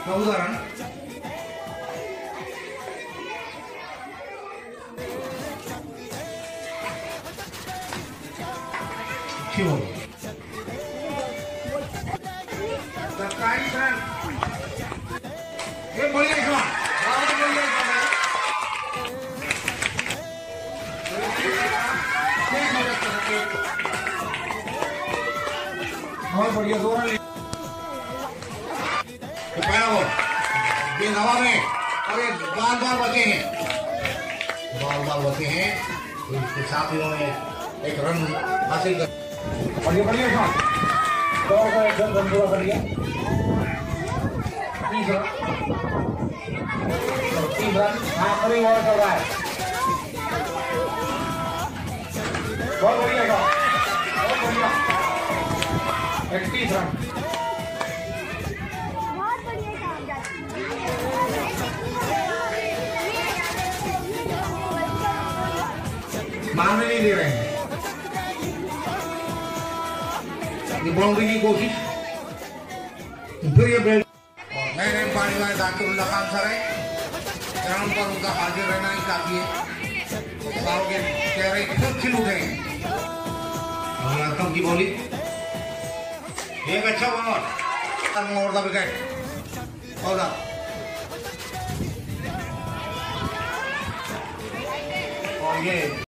14 run. अच्छी ball. 27 run. ये बढ़िया शॉट, बहुत बढ़िया शॉट है। बहुत बढ़िया 2 रन। पहला बॉल ये हवा में और ये बाल बचे हैं, तो इसके साथ ही उन्होंने एक रन हासिल कर। बढ़िया शॉट, 2 का एकदम रन पूरा कर लिया। 30 रन आखिरी ओवर चल रहा है। बहुत बढ़िया शॉट, बहुत बढ़िया। 31 रन। मारने नहीं दे रहे हैं। ये बाउंड्री की कोशिश, फिर ये बेल्ट और नए पानी वाले जाकिर हुसैन सर है। ग्राउंड पर उनका हाजिर रहना ही काफी है। सारों के चेहरे खुद खिल उठे हैं। कम की बॉलिंग, एक अच्छा बॉल ओवर द विकेट। और ये